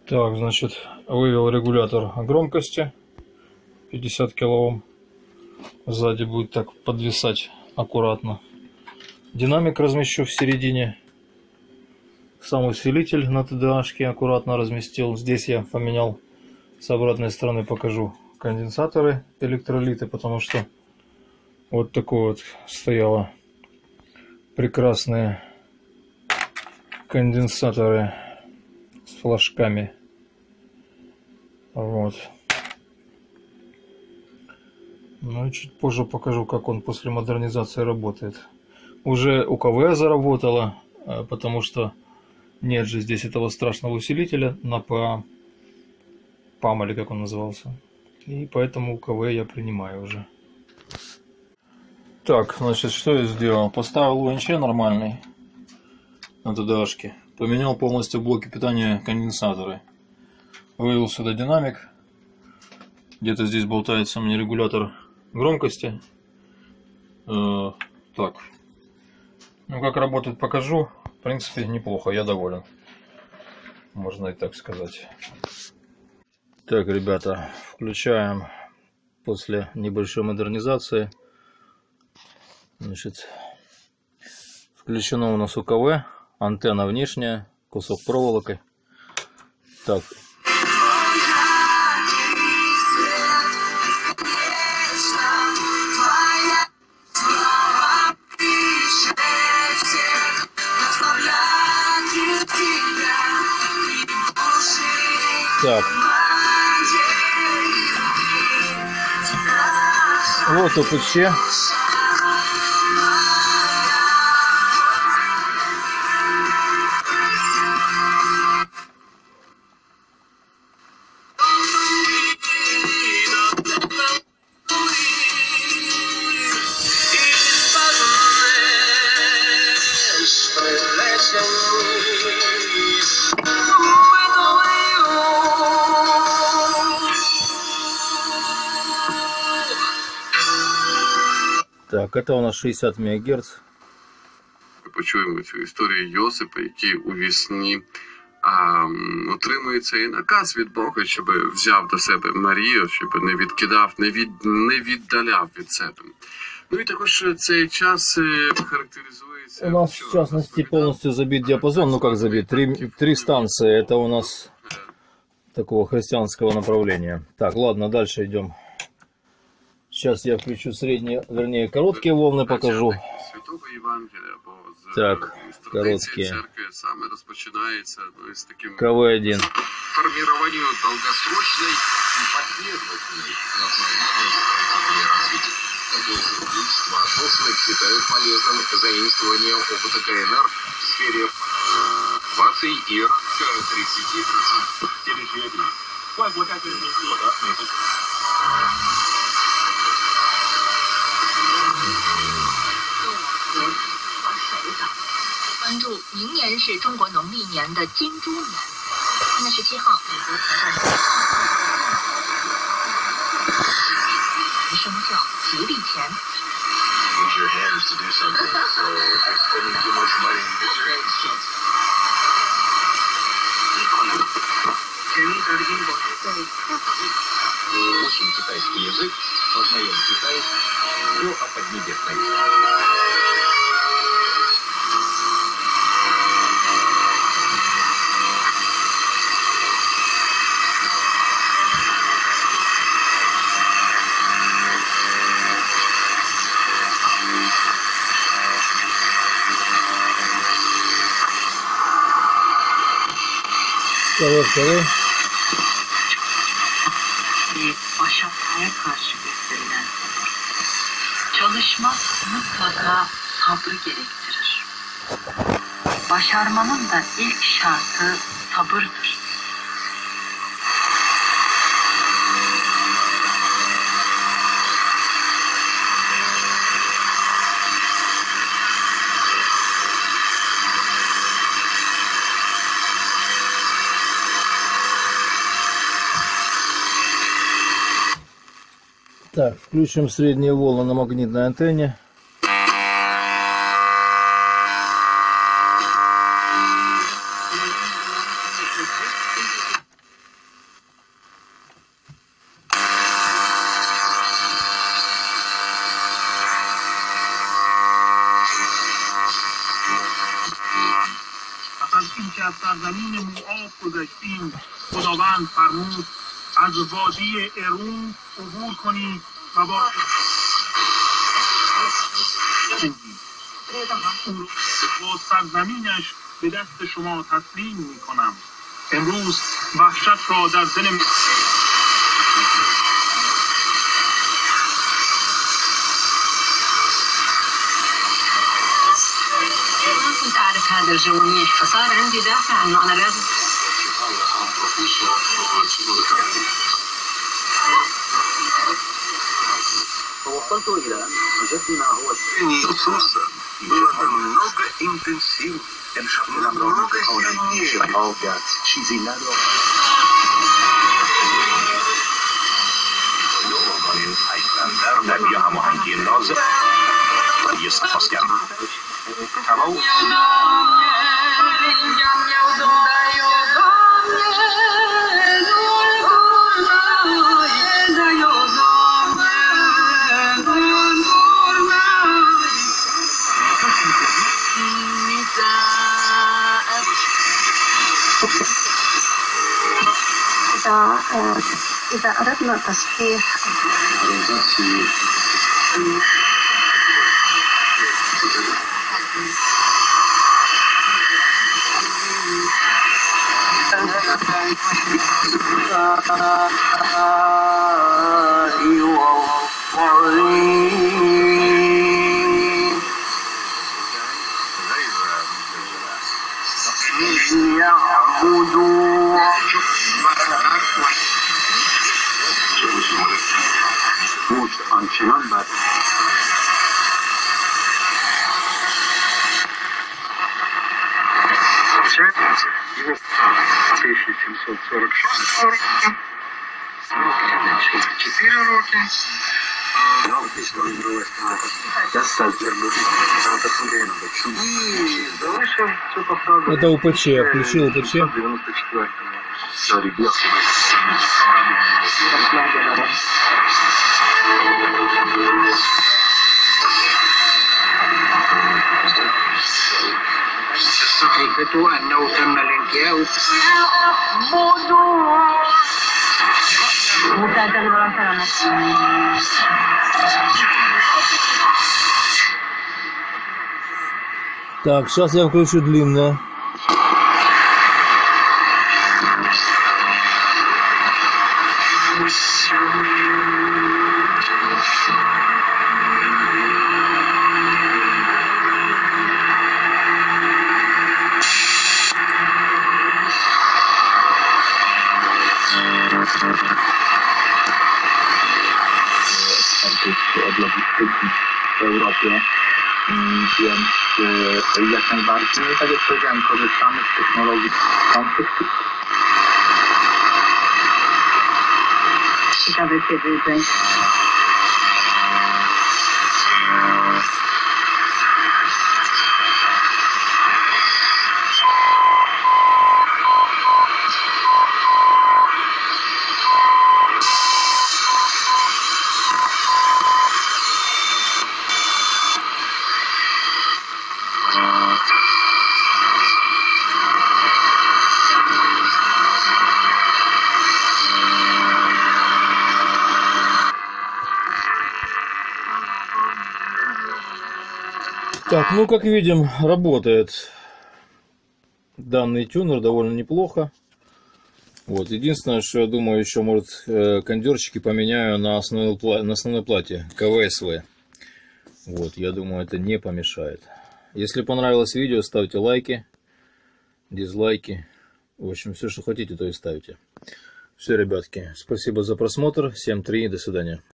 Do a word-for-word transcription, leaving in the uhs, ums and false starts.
Так, значит, вывел регулятор громкости пятьдесят килоом. Сзади будет так подвисать аккуратно. Динамик размещу в середине. Сам усилитель на тэ дэ ашке аккуратно разместил. Здесь я поменял, с обратной стороны покажу, конденсаторы, электролиты, потому что вот такое вот стояло прекрасные конденсаторы с флажками. Вот. Ну и чуть позже покажу, как он после модернизации работает. Уже у ка вэ заработало, потому что нет же здесь этого страшного усилителя на пам, пам или как он назывался. И поэтому у ка вэ я принимаю уже. Так, значит, что я сделал? Поставил ю эн че нормальный на тэ дэ ашке. Поменял полностью в блоке питания конденсаторы. Вывел сюда динамик. Где-то здесь болтается мне регулятор громкости. Э, так. Ну, как работает, покажу. В принципе, неплохо, я доволен. Можно и так сказать. Так, ребята, включаем после небольшой модернизации. Значит, включено у нас у ка вэ. Антенна внешняя, кусок проволоки. Так. Так. Вот о пэ че. Так, это у нас шістдесят мегагерц. Почуємо цю історію Йосипа, який у вісні а, отримується і наказ від Бога, щоб взяв до себе Марію, щоб не відкидав, не, від, не віддаляв від себе. Ну і також цей час характеризується... У нас, в частности, полностью забит диапазон. Ну как забит? Три, три станции. Это у нас такого христианского направления. Так, ладно, дальше идем. Сейчас я включу средние, вернее, короткие волны покажу. Так, короткие. ка вэ один. Формированию долгосрочной и последовательной на основании развития. Такое сотрудничество ответственно считают полезным заимствование опыта ка эн эр в сфере инноваций и тридцати телепередач. 外国家庭民主的美国。 关注明年是中国农历年的金猪年。三月十七号，美国裁判生效吉利钱。Use your hands to do something. So if you're spending too much money, get your hands shut. Учим китайский язык, познаем Китай, все о Поднебесной. Evet, evet. Başarmaya karşı gösterilen sabır. Çalışmak mutlaka sabrı gerektirir. Başarmanın da ilk şartı sabırdır. Так, включим средние волны на магнитной антенне. سرزمین موآب گذشتیم خداوند فرمود از وادی ارون عبور کنید و با با سرزمینش به دست شما تسلیم می کنم. امروز وحشت را در دل می كنت أعرف هذا الجو منيح فصار عندي دافع إنه أنا لازم وصلت إلى جد ما هو فرصة было много интенсивнее, много сильнее. چیزی ندارم. در بیا هماهنگی لازم یه سپاس کردم. تمام إذا إذا أردنا تصحيح موج آنچنان بد Это УПЧ, включил УПЧ. فكرته أنه تم الانتهاء Так, сейчас я включу длинное. w Europie, więc jak najbardziej, tak jak powiedziałem, korzystamy z technologii konfliktu. Ciekawe kiedy będzie. Так, ну как видим, работает данный тюнер довольно неплохо. Вот, единственное, что я думаю, еще может кондерчики поменяю на основной, на основной плате ка вэ эс вэ. Вот, я думаю, это не помешает. Если понравилось видео, ставьте лайки, дизлайки. В общем, все, что хотите, то и ставьте. Все, ребятки, спасибо за просмотр. Всем три, до свидания.